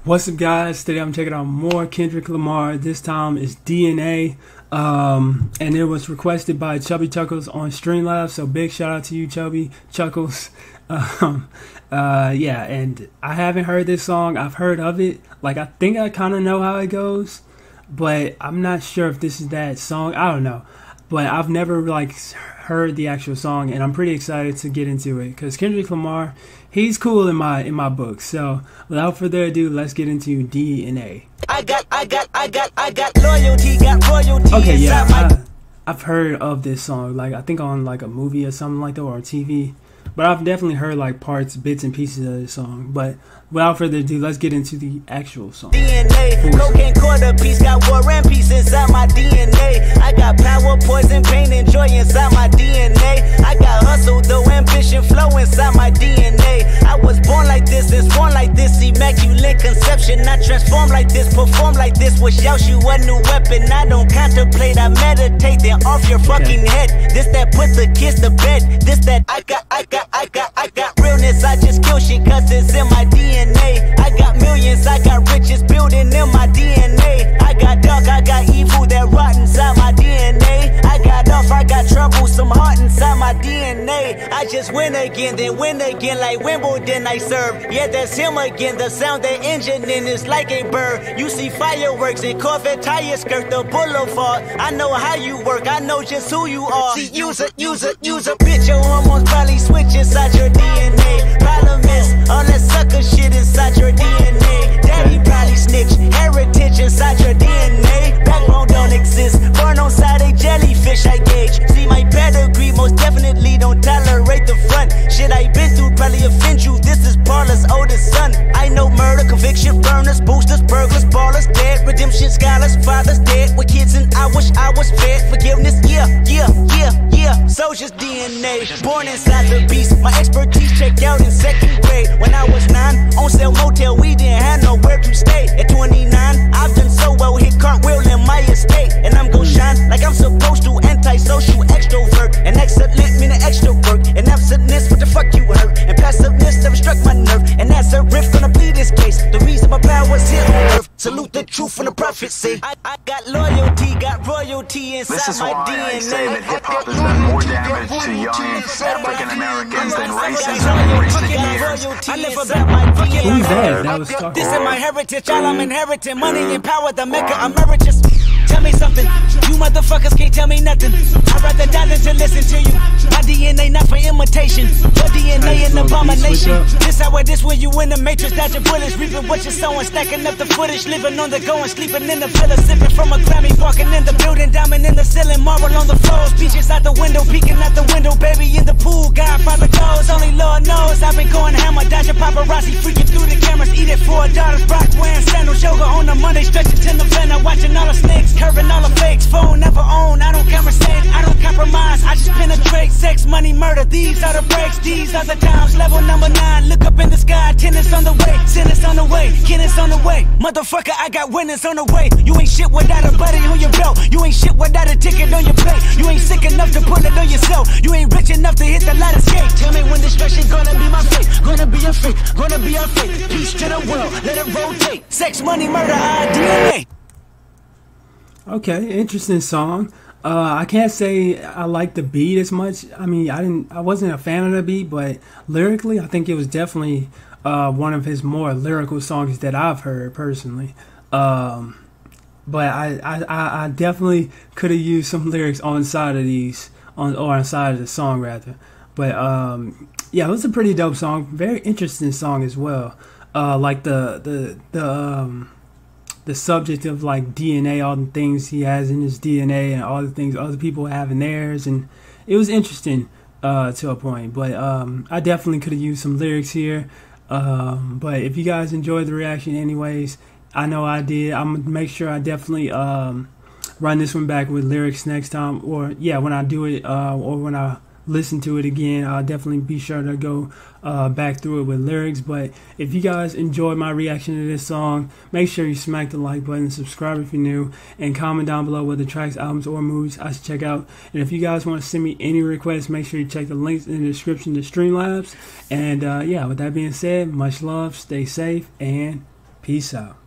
What's up, guys? Today I'm checking out more Kendrick Lamar. This time is DNA, and it was requested by Chubby Chuckles on Streamlabs. So big shout out to you, Chubby Chuckles. Yeah, and I haven't heard this song. I've heard of it. Like, I think I kind of know how it goes, but I'm not sure if this is that song. I don't know, but I've never heard the actual song, and I'm pretty excited to get into it because Kendrick Lamar, he's cool in my book. So without further ado, let's get into DNA. I got loyalty, got royalty. Okay, yeah, I've heard of this song. Like, I think on like a movie or something like that, or on TV. But I've definitely heard like parts, bits, and pieces of this song. But without further ado, let's get into the actual song. DNA, cocaine quarter piece, got war and peace inside my DNA. I got power, poison, pain, and joy inside my DNA. I got hustle, though, ambition, flow inside my DNA. I was born like this and born like this, immaculate conception. I transform like this, perform like this, wish out you a new weapon. I don't contemplate, I meditate, then off your fucking head. This that put the kids to bed. This that I got realness. I just kill shit cause it's in my DNA. I got millions, I got riches building in my DNA. I got dark, I got evil that rot inside my DNA. I got off, I got trouble, some heart inside my DNA. I just win again, then win again like Wimbledon I serve. Yeah, that's him again, the sound that engine in is like a bird. You see fireworks and Corvette tires skirt the boulevard. I know how you work, I know just who you are. See, use a bitch, your hormones probably switch inside your DNA. Problem is, all that sucker shit inside your DNA. Daddy probably snitch, heritage inside your DNA. Backbone don't exist, born on side a jellyfish I gauge. See my pedigree, most definitely don't tolerate the front. Shit I been through probably offend you, this is Paula's oldest son. I know murder, conviction, burners, boosters, burglars, ballers, dead, redemption, scholars, fathers dead with kids and I wish I was fed. Forgiveness, yeah. Soldier's DNA, born inside the beast. My expertise checked out in second grade. When I was 9, on sale motel, we didn't have nowhere to stay. At 29, I've done so well, hit cartwheel in my estate. And I'm gon' shine like I'm supposed to, antisocial extrovert. And excellent meaning extra work. And absentness, what the fuck you hurt? And passiveness never struck my nerve. And that's a riff gonna be this case. The reason my power's here on earth. Salute the truth and the prophecy. I got loyalty, got royalty inside my DNA. This is why I say that hip-hop has done more damage to young African Americans than racism in recent years. I never bet my DNA. Who's that was talking? This is my heritage, all I'm inheriting. Money and power, the mecca emeritus. Tell me something, you motherfuckers can't tell me nothing. I'd rather die than to listen to you. My DNA not for imitation, your DNA an abomination. This how it is when you in the matrix, dodging bullets, reaping what you're sowing, stacking up the footage, living on the go and sleeping in the villa, sipping from a Grammy, walking in the building, diamond in the ceiling, marble on the floors, beaches out the window, peeking out the window, baby in the pool, Godfather goes, only Lord knows. I've been going hammer, dodging paparazzi, freaking through the cameras, eating $4, Brock wearing sandals, yoga on the Monday, stretching to November, watching all the snakes, curving all the fakes, phone never own, I don't conversate, I don't compromise, I just penetrate, sex, money, murder, these are the breaks, these are the times, level number 9, look up in the sky, tennis on the way, sentence on the way, Kenneth on the way, motherfucker, I got winners on the way, you ain't shit without a buddy on your belt, you ain't shit without a ticket on your plate, you ain't sick enough to put it on yourself, you ain't rich enough to hit the light escape, tell me when destruction gonna be my fate, gonna be a fate, gonna be a fate, peace to the world, let it rotate, sex, money, murder, our DNA. Okay, interesting song. I can't say I like the beat as much. I mean, I wasn't a fan of the beat, but lyrically, I think it was definitely one of his more lyrical songs that I've heard personally. But I definitely could have used some lyrics on side of these, on side of the song rather. But yeah, it was a pretty dope song, very interesting song as well. Like the subject of like DNA, all the things he has in his DNA and all the things other people have in theirs, and it was interesting to a point. But I definitely could have used some lyrics here. But if you guys enjoyed the reaction anyways, I know I did. I'm gonna make sure I definitely run this one back with lyrics next time, or yeah, when I do it, or when I listen to it again, I'll definitely be sure to go back through it with lyrics. But if you guys enjoyed my reaction to this song, make sure you smack the like button, subscribe if you're new, and comment down below what the tracks, albums, or movies I should check out. And if you guys want to send me any requests, make sure you check the links in the description to Streamlabs. And yeah, with that being said, much love, stay safe, and Peace out.